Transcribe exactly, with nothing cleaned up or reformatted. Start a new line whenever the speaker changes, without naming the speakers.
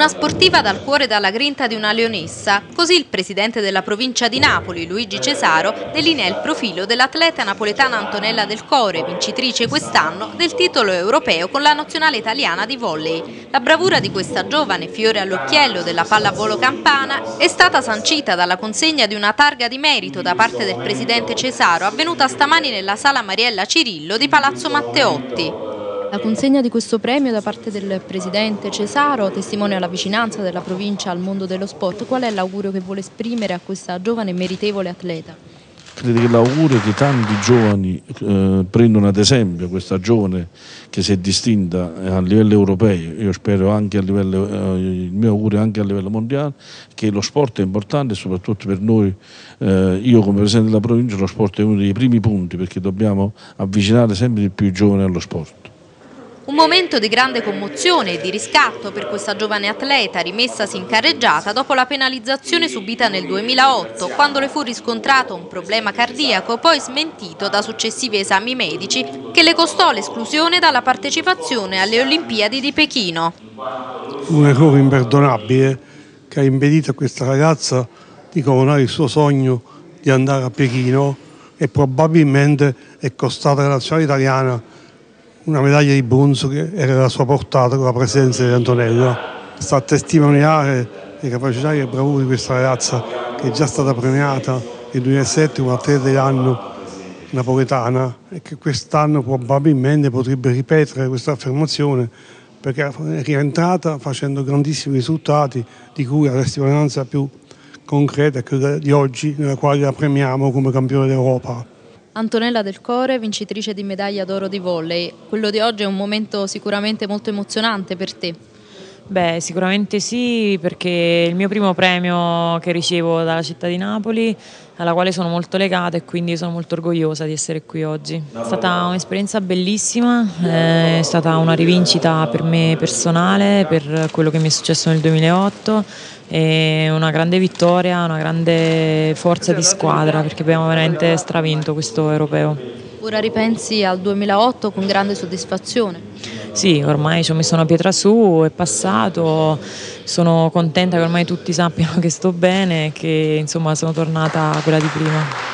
Una sportiva dal cuore e dalla grinta di una leonessa, così il presidente della provincia di Napoli, Luigi Cesaro, delinea il profilo dell'atleta napoletana Antonella Del Core, vincitrice quest'anno del titolo europeo con la nazionale italiana di volley. La bravura di questa giovane, fiore all'occhiello della pallavolo campana, è stata sancita dalla consegna di una targa di merito da parte del presidente Cesaro, avvenuta stamani nella sala Mariella Cirillo di Palazzo Matteotti.
La consegna di questo premio da parte del presidente Cesaro testimonia la vicinanza della provincia al mondo dello sport. Qual è l'augurio che vuole esprimere a questa giovane e meritevole atleta?
Credo che l'augurio che tanti giovani eh, prendono ad esempio questa giovane che si è distinta a livello europeo, io spero anche a livello, eh, il mio augurio anche a livello mondiale, che lo sport è importante soprattutto per noi, eh, io come presidente della provincia lo sport è uno dei primi punti perché dobbiamo avvicinare sempre di più i giovani allo sport.
Un momento di grande commozione e di riscatto per questa giovane atleta rimessasi in carreggiata dopo la penalizzazione subita nel duemilaotto, quando le fu riscontrato un problema cardiaco poi smentito da successivi esami medici che le costò l'esclusione dalla partecipazione alle Olimpiadi di Pechino.
Un errore imperdonabile che ha impedito a questa ragazza di coronare il suo sogno di andare a Pechino e probabilmente è costata alla nazionale italiana una medaglia di bronzo che era alla sua portata con la presenza di Antonella. Sta a testimoniare le capacità e le bravure di questa ragazza che è già stata premiata nel duemilasette come atleta dell'anno napoletana e che quest'anno probabilmente potrebbe ripetere questa affermazione perché è rientrata facendo grandissimi risultati di cui la testimonianza più concreta è quella di oggi nella quale la premiamo come campione d'Europa.
Antonella Del Core, vincitrice di medaglia d'oro di volley. Quello di oggi è un momento sicuramente molto emozionante per te.
Beh, sicuramente sì, perché è il mio primo premio che ricevo dalla città di Napoli, alla quale sono molto legata e quindi sono molto orgogliosa di essere qui oggi. È stata un'esperienza bellissima, è stata una rivincita per me personale, per quello che mi è successo nel duemilaotto, e una grande vittoria, una grande forza di squadra, perché abbiamo veramente stravinto questo europeo.
Ora ripensi al duemilaotto con grande soddisfazione?
Sì, ormai ci ho messo una pietra su, è passato, sono contenta che ormai tutti sappiano che sto bene e che insomma sono tornata quella di prima.